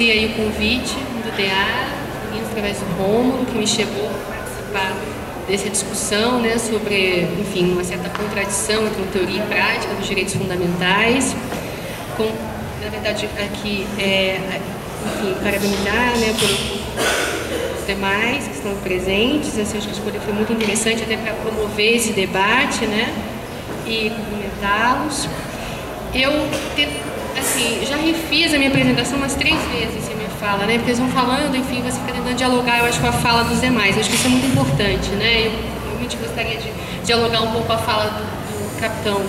aí o convite do DA, através do Rômulo, que me chegou a participar dessa discussão, né, sobre, enfim, uma certa contradição entre teoria e prática dos direitos fundamentais. Na verdade, aqui, enfim, parabenizar, né, pelos demais que estão presentes. Assim, acho que a escolha foi muito interessante até para promover esse debate, né, e cumprimentá-los. Eu, assim, já refiz a minha apresentação umas 3 vezes, a minha fala, né, porque eles vão falando, enfim, você fica tentando dialogar, eu acho, com a fala dos demais. Eu acho que isso é muito importante, né. Eu realmente gostaria de dialogar um pouco a fala do capitão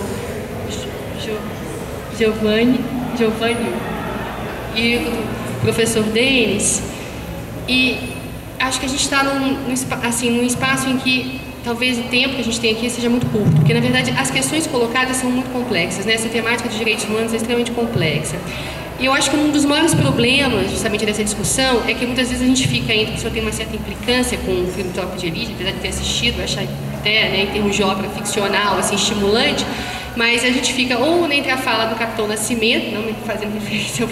Giovanni e do professor Denis, e acho que a gente está num espaço em que talvez o tempo que a gente tem aqui seja muito curto, porque na verdade as questões colocadas são muito complexas, né? Essa temática de direitos humanos é extremamente complexa. E eu acho que um dos maiores problemas, justamente, dessa discussão é que muitas vezes a gente fica entre, a pessoa tem uma certa implicância com o filme Tropa de Elite, apesar de ter assistido, achar até, né, em termos de obra ficcional, assim, estimulante, mas a gente fica ou entre a fala do Capitão Nascimento, não me fazendo referência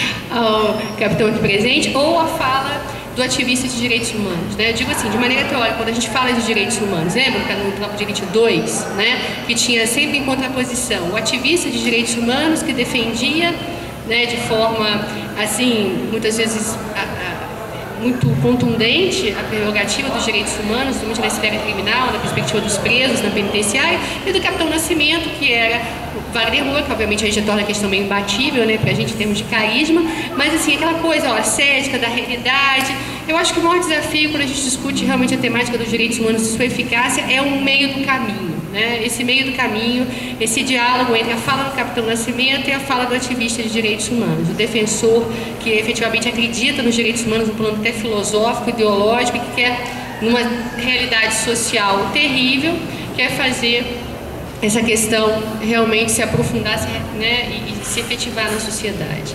ao capitão aqui presente, ou a fala do ativista de direitos humanos, né? Eu digo assim, de maneira teórica, quando a gente fala de direitos humanos, lembra que no Tropa de Elite 2, né, que tinha sempre em contraposição o ativista de direitos humanos que defendia, né, de forma, assim, muitas vezes muito contundente a prerrogativa dos direitos humanos, principalmente na esfera criminal, na perspectiva dos presos, na penitenciária, e do Capitão Nascimento, que era Wagner Moura, que obviamente a gente torna a questão meio imbatível, né, pra gente em termos de carisma, mas assim, aquela coisa, ó, ascética, da realidade. Eu acho que o maior desafio quando a gente discute realmente a temática dos direitos humanos e sua eficácia é um meio do caminho, né? Esse meio do caminho, esse diálogo entre a fala do Capitão Nascimento e a fala do ativista de direitos humanos, o defensor que efetivamente acredita nos direitos humanos no plano até filosófico, ideológico, e que quer, numa realidade social terrível, quer fazer essa questão realmente se aprofundar, né, e se efetivar na sociedade.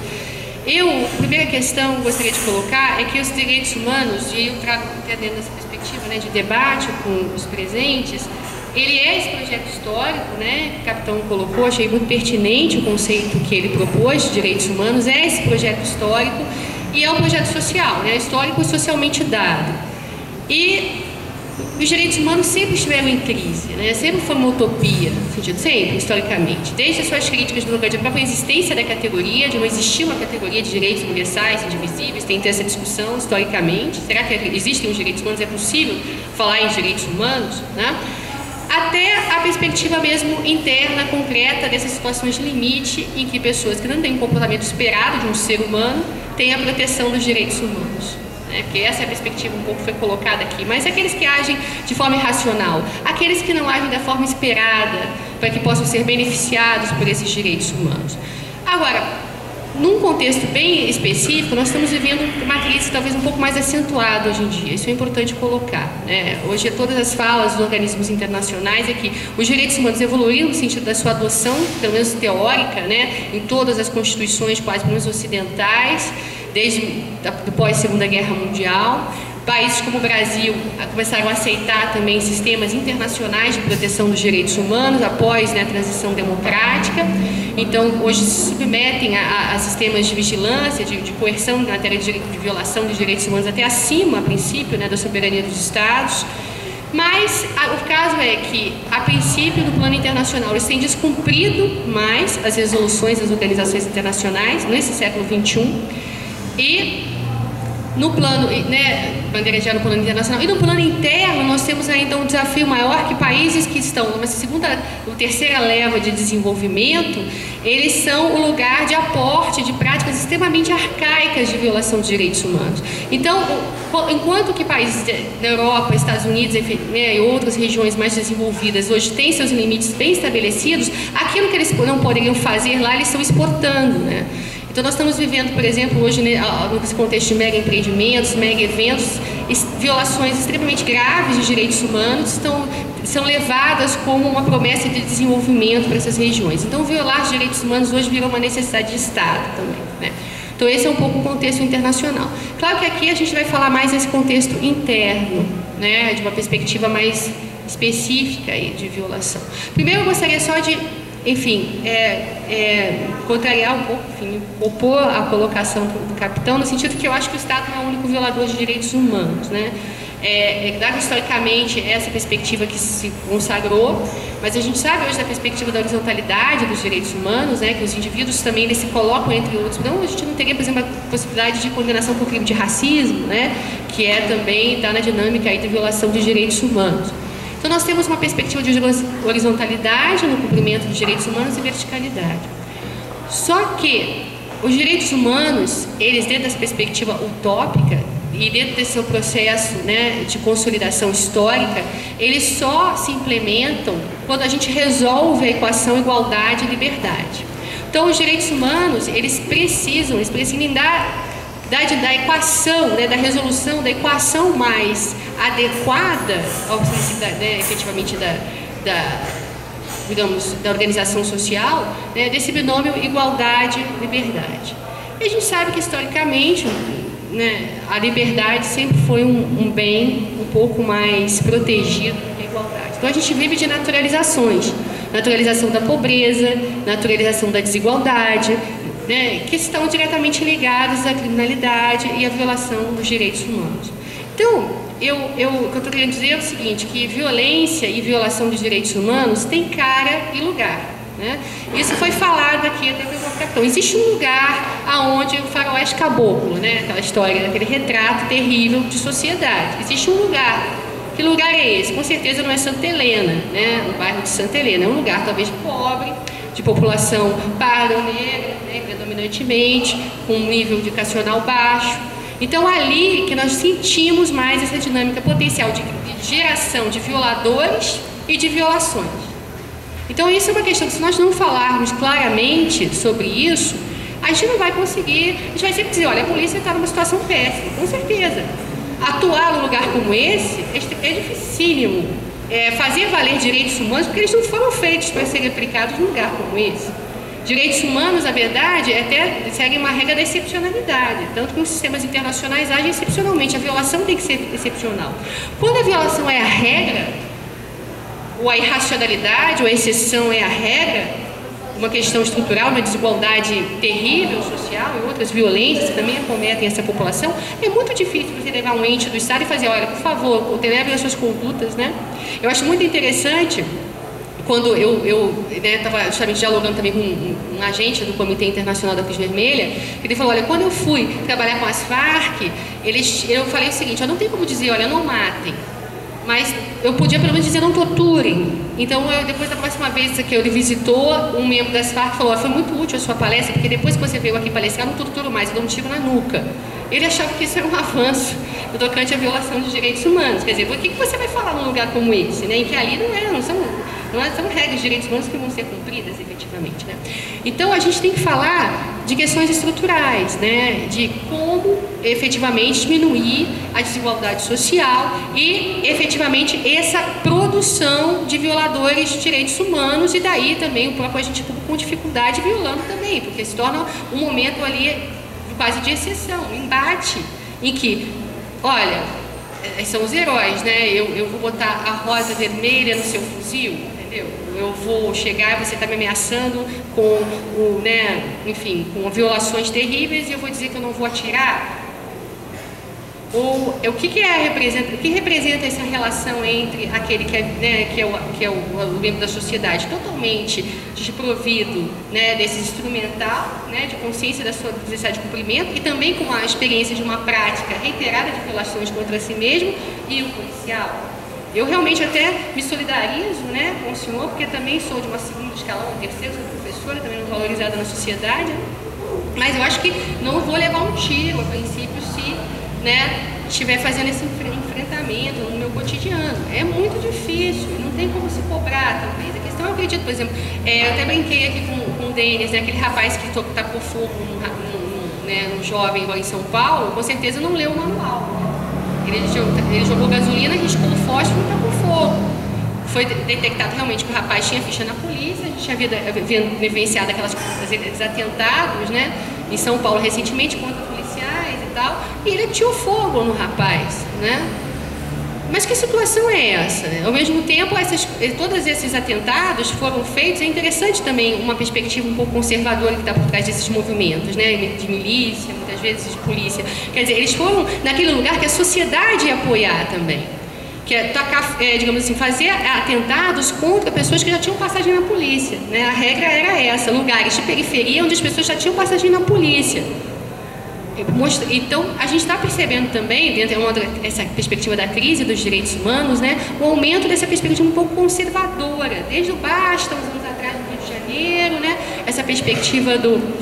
A primeira questão que eu gostaria de colocar é que os direitos humanos, e eu trago até dentro dessa perspectiva, né, de debate com os presentes, ele é esse projeto histórico, né, que o capitão colocou, achei muito pertinente o conceito que ele propôs de direitos humanos, é esse projeto histórico e é um projeto social, né, histórico e socialmente dado. E os direitos humanos sempre estiveram em crise, né? Sempre foi uma utopia, no sentido, sempre, historicamente. Desde as suas críticas no lugar de própria existência da categoria, de não existir uma categoria de direitos universais, indivisíveis, tem que ter essa discussão historicamente. Será que existem os direitos humanos? É possível falar em direitos humanos, né? Até a perspectiva mesmo interna, concreta, dessas situações de limite em que pessoas que não têm um comportamento esperado de um ser humano têm a proteção dos direitos humanos. Porque essa é a perspectiva um pouco foi colocada aqui, mas aqueles que agem de forma irracional, aqueles que não agem da forma esperada para que possam ser beneficiados por esses direitos humanos. Agora, num contexto bem específico, nós estamos vivendo uma crise talvez um pouco mais acentuada hoje em dia, isso é importante colocar, né? Hoje todas as falas dos organismos internacionais é que os direitos humanos evoluíram no sentido da sua adoção, pelo menos teórica, né, em todas as constituições, quase pelo menos ocidentais, desde o pós-Segunda Guerra Mundial. Países como o Brasil começaram a aceitar também sistemas internacionais de proteção dos direitos humanos após, né, a transição democrática. Então, hoje se submetem a sistemas de vigilância, de coerção na matéria de violação de direitos humanos até acima, a princípio, né, da soberania dos Estados. Mas o caso é que, a princípio, no plano internacional, eles têm descumprido mais as resoluções das organizações internacionais nesse século XXI. E no plano, né, bandeirejar no plano internacional, e no plano interno nós temos ainda um desafio maior, que países que estão numa segunda ou terceira leva de desenvolvimento, eles são o lugar de aporte de práticas extremamente arcaicas de violação de direitos humanos. Então, enquanto que países da Europa, Estados Unidos, enfim, né, e outras regiões mais desenvolvidas hoje têm seus limites bem estabelecidos, aquilo que eles não poderiam fazer lá, eles estão exportando, né? Então, nós estamos vivendo, por exemplo, hoje, né, nesse contexto de mega empreendimentos, mega eventos, violações extremamente graves de direitos humanos são levadas como uma promessa de desenvolvimento para essas regiões. Então, violar os direitos humanos hoje virou uma necessidade de Estado também, né? Então, esse é um pouco o contexto internacional. Claro que aqui a gente vai falar mais desse contexto interno, né, de uma perspectiva mais específica aí de violação. Primeiro, eu gostaria só de enfim, contrariar um pouco, enfim, opor a colocação do capitão, no sentido que eu acho que o Estado não é o único violador de direitos humanos, né? Claro, historicamente, essa perspectiva que se consagrou, mas a gente sabe hoje da perspectiva da horizontalidade dos direitos humanos, né, que os indivíduos também eles se colocam entre outros. Então, a gente não teria, por exemplo, a possibilidade de condenação por crime de racismo, né, que também está na dinâmica aí de violação de direitos humanos. Então, nós temos uma perspectiva de horizontalidade no cumprimento dos direitos humanos e verticalidade. Só que os direitos humanos, eles dentro dessa perspectiva utópica, e dentro desse seu processo, né, de consolidação histórica, eles só se implementam quando a gente resolve a equação igualdade e liberdade. Então, os direitos humanos, eles precisam da equação, né, da resolução da equação mais adequada ao princípio, né, efetivamente digamos, da organização social, né, desse binômio igualdade-liberdade. E a gente sabe que, historicamente, né, a liberdade sempre foi um bem um pouco mais protegido do que a igualdade. Então a gente vive de naturalizações, naturalização da pobreza, naturalização da desigualdade, né, que estão diretamente ligadas à criminalidade e à violação dos direitos humanos. Então, o que eu estou querendo dizer é o seguinte, que violência e violação dos direitos humanos tem cara e lugar. Né? Isso foi falado aqui até pelo capitão. Existe um lugar aonde o faroeste caboclo, né? Aquela história, aquele retrato terrível de sociedade. Existe um lugar. Que lugar é esse? Com certeza não é Santa Helena, né? No bairro de Santa Helena. É um lugar talvez pobre, de população pardo-negra, né? Predominantemente, com um nível educacional baixo. Então, ali que nós sentimos mais essa dinâmica potencial de geração de violadores e de violações. Então, isso é uma questão que, se nós não falarmos claramente sobre isso, a gente não vai conseguir, a gente vai sempre dizer, olha, a polícia está numa situação péssima, com certeza. Atuar num lugar como esse é dificílimo. Fazer valer direitos humanos, porque eles não foram feitos para serem aplicados num lugar como esse. Direitos humanos, na verdade, até seguem uma regra da excepcionalidade, tanto que os sistemas internacionais agem excepcionalmente, a violação tem que ser excepcional. Quando a violação é a regra, ou a irracionalidade, ou a exceção é a regra, uma questão estrutural, uma desigualdade terrível social e outras violências que também acometem essa população, é muito difícil você levar um ente do Estado e fazer, olha, por favor, leve as suas condutas, né? Eu acho muito interessante, quando eu estava justamente dialogando também com um agente do Comitê Internacional da Cruz Vermelha, ele falou, olha, quando eu fui trabalhar com as Farc, eu falei o seguinte, eu não tenho como dizer, olha, não matem, mas eu podia pelo menos dizer não torturem. Então, depois da próxima vez que ele visitou, um membro das Farc falou, foi muito útil a sua palestra, porque depois que você veio aqui palestrar, eu não torturo mais, eu dou um tiro na nuca. Ele achava que isso era um avanço no tocante à violação de direitos humanos. Quer dizer, por que você vai falar num lugar como esse, né, em que ali não são regras de direitos humanos que vão ser cumpridas efetivamente, né? Então, a gente tem que falar de questões estruturais, né, de como efetivamente diminuir a desigualdade social e efetivamente essa produção de violadores de direitos humanos, e daí também o próprio agente público com dificuldade violando também, porque se torna um momento ali quase de exceção, um embate em que, olha, são os heróis, né? Eu vou botar a rosa vermelha no seu fuzil, entendeu? Eu vou chegar, você está me ameaçando com, enfim, com violações terríveis e eu vou dizer que eu não vou atirar? Ou o que representa essa relação entre aquele que é o membro da sociedade totalmente desprovido, né, desse instrumental, né, de consciência da sua necessidade de cumprimento, e também com a experiência de uma prática reiterada de violações contra si mesmo, e o policial? Eu realmente até me solidarizo, né, com o senhor, porque também sou de uma segunda escalão, um terceiro, sou professora, também não valorizada na sociedade, né? Mas eu acho que não vou levar um tiro, a princípio, se, né, estiver fazendo esse enfrentamento no meu cotidiano. É muito difícil, não tem como se cobrar, talvez. A questão, eu acredito, por exemplo, eu até brinquei aqui com o Denis, né, aquele rapaz que tacou fogo num jovem lá em São Paulo, com certeza não leu o manual. Ele jogou gasolina, riscou o fósforo e tacou fogo. Foi detectado realmente que o rapaz tinha ficha na polícia, a gente havia vivenciado aqueles atentados, né, em São Paulo recentemente contra policiais e tal, e ele atirou fogo no rapaz, né? Mas que situação é essa? Ao mesmo tempo, todos esses atentados foram feitos, é interessante também uma perspectiva um pouco conservadora que está por trás desses movimentos, né, de milícia, muitas vezes de polícia. Quer dizer, eles foram naquele lugar que a sociedade ia apoiar também, que é tacar, digamos assim, fazer atentados contra pessoas que já tinham passagem na polícia, né? A regra era essa, lugares de periferia onde as pessoas já tinham passagem na polícia. Então, a gente está percebendo também, dentro dessa perspectiva da crise dos direitos humanos, né, o aumento dessa perspectiva um pouco conservadora, desde o Basta, uns anos atrás, no Rio de Janeiro, né, essa perspectiva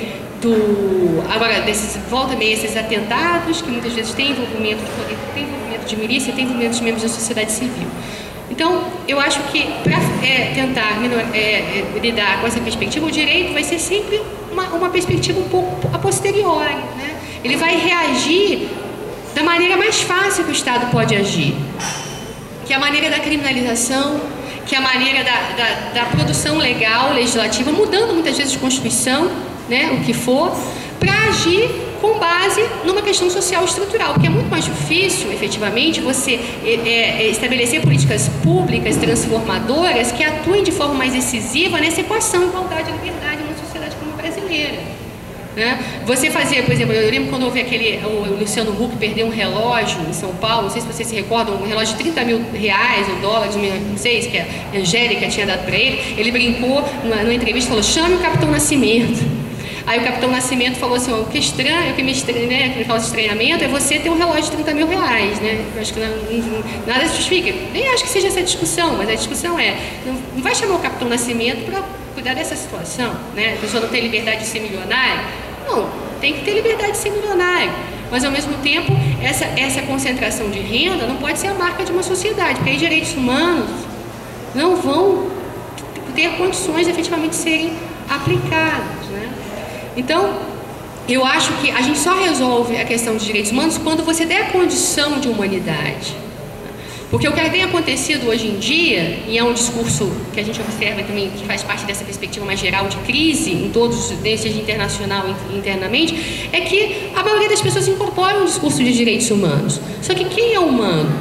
agora, volta meio esses atentados, que muitas vezes tem envolvimento de milícia, tem envolvimento de membros da sociedade civil. Então, eu acho que para tentar lidar com essa perspectiva, o direito vai ser sempre uma perspectiva um pouco a posteriori, né? Ele vai reagir da maneira mais fácil que o Estado pode agir, que é a maneira da criminalização, que é a maneira da produção legal, legislativa, mudando muitas vezes de Constituição, né, o que for, para agir com base numa questão social estrutural, porque é muito mais difícil, efetivamente, você estabelecer políticas públicas transformadoras que atuem de forma mais decisiva nessa equação igualdade e liberdade numa sociedade como a brasileira. Né? Você fazia, por exemplo, eu lembro quando houve o Luciano Huck perdeu um relógio em São Paulo, não sei se vocês se recordam, um relógio de R$30 mil ou dólares, não sei, que a Angélica tinha dado para ele brincou numa entrevista, falou, chame o Capitão Nascimento. Aí o Capitão Nascimento falou assim, o que me estranha, né, que causa estranhamento é você ter um relógio de R$30 mil, né? Eu acho que nada justifica. Nem acho que seja essa discussão, mas a discussão não vai chamar o Capitão Nascimento para cuidar dessa situação, né? A pessoa não tem liberdade de ser milionário? Não, tem que ter liberdade de ser milionário. Mas, ao mesmo tempo, essa concentração de renda não pode ser a marca de uma sociedade, porque aí direitos humanos não vão ter condições de efetivamente serem aplicados, né? Então, eu acho que a gente só resolve a questão de direitos humanos quando você der a condição de humanidade. Porque o que tem acontecido hoje em dia, e é um discurso que a gente observa também, que faz parte dessa perspectiva mais geral de crise, em todos, seja internacional e internamente, é que a maioria das pessoas incorporam o discurso de direitos humanos. Só que quem é humano?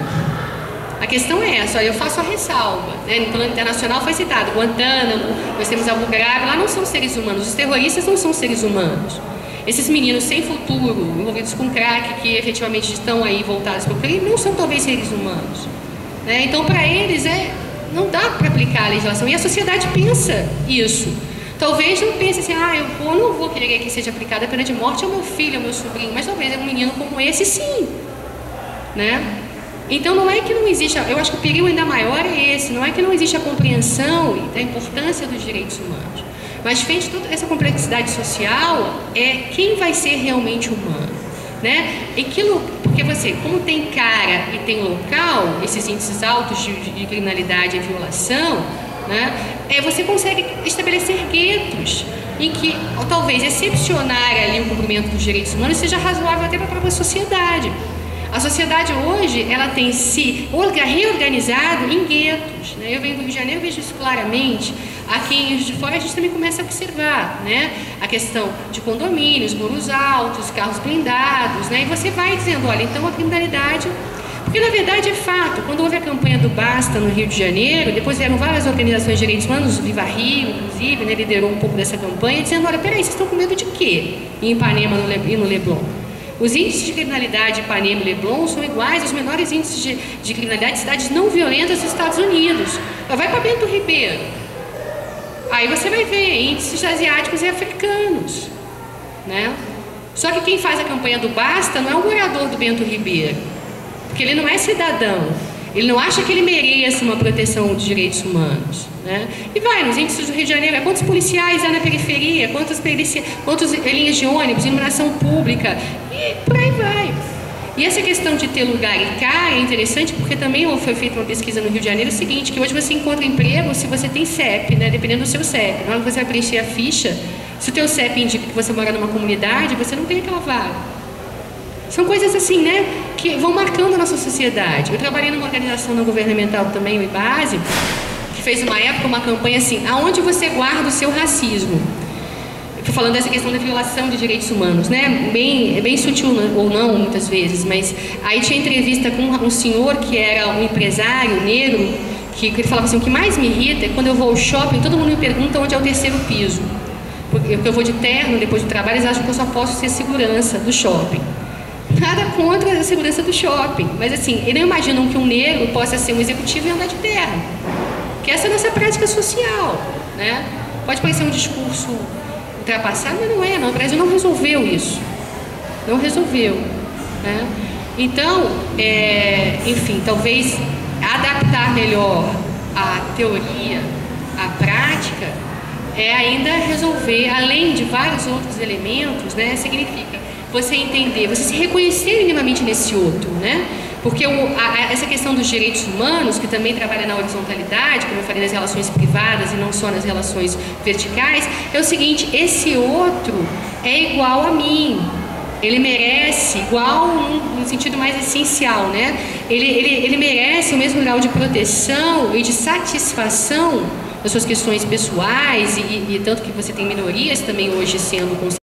A questão é essa, olha, eu faço a ressalva, né? No plano internacional foi citado Guantánamo, nós temos Abu Ghraib, lá não são seres humanos, os terroristas não são seres humanos. Esses meninos sem futuro, envolvidos com crack, que efetivamente estão aí voltados para o crime, não são talvez seres humanos, né? Então, para eles, não dá para aplicar a legislação, e a sociedade pensa isso. Talvez não pense assim, eu não vou querer que seja aplicada a pena de morte ao meu filho, ao meu sobrinho, mas talvez um menino como esse, sim, né? Então, não é que não existe, eu acho que o perigo ainda maior é esse, não é que não existe a compreensão da importância dos direitos humanos, mas frente a toda essa complexidade social, quem vai ser realmente humano, né? Porque você, como tem cara e tem local, esses índices altos de criminalidade e violação, né? Você consegue estabelecer guetos em que, talvez, excepcionar ali o cumprimento dos direitos humanos seja razoável até para a própria sociedade. A sociedade hoje, ela tem se reorganizado em guetos, né? Eu venho do Rio de Janeiro, vejo isso claramente. Aqui em Juiz de Fora a gente também começa a observar, né, a questão de condomínios, muros altos, carros blindados, né? E você vai dizendo, olha, então a criminalidade... Porque, na verdade, é fato. Quando houve a campanha do Basta no Rio de Janeiro, depois vieram várias organizações de direitos humanos, o Viva Rio, inclusive, né, liderou um pouco dessa campanha, dizendo, olha, peraí, vocês estão com medo de quê? Em Ipanema e no Leblon. Os índices de criminalidade em Ipanema e Leblon são iguais aos menores índices de criminalidade de cidades não violentas dos Estados Unidos. Vai para Bento Ribeiro. Aí você vai ver índices asiáticos e africanos, né? Só que quem faz a campanha do Basta não é o morador do Bento Ribeiro, porque ele não é cidadão, ele não acha que ele mereça uma proteção de direitos humanos, né? E vai nos índices do Rio de Janeiro, quantos policiais há na periferia, quantas linhas de ônibus, iluminação pública, e por aí vai. E essa questão de ter lugar e cá é interessante porque também foi feita uma pesquisa no Rio de Janeiro, o seguinte, que hoje você encontra emprego se você tem CEP, né, dependendo do seu CEP. Na hora que você vai preencher a ficha, se o teu CEP indica que você mora numa comunidade, você não tem aquela vaga. São coisas assim, né, que vão marcando a nossa sociedade. Eu trabalhei numa organização não governamental também, o IBASE, que fez uma época uma campanha assim, aonde você guarda o seu racismo? estou falando dessa questão da violação de direitos humanos, né? É bem sutil ou não, muitas vezes, mas aí tinha entrevista com um senhor que era um empresário negro, que ele falava assim, o que mais me irrita é quando eu vou ao shopping, todo mundo me pergunta onde é o terceiro piso. Porque eu vou de terno, depois do trabalho, eles acham que eu só posso ser segurança do shopping. Nada contra a segurança do shopping, mas assim, eles não imaginam que um negro possa ser um executivo e andar de terno. Que essa é a nossa prática social, né? Pode parecer um discurso ultrapassado, mas não é, não. O Brasil não resolveu isso. Não resolveu, né? Então, enfim, talvez adaptar melhor a teoria à prática ainda resolver, além de vários outros elementos, né? Significa você entender, você se reconhecer minimamente nesse outro, né? Porque essa questão dos direitos humanos, que também trabalha na horizontalidade, como eu falei, nas relações privadas e não só nas relações verticais, é o seguinte, esse outro é igual a mim, ele merece, igual no sentido mais essencial, né? Ele merece o mesmo grau de proteção e de satisfação das suas questões pessoais e tanto que você tem minorias também hoje sendo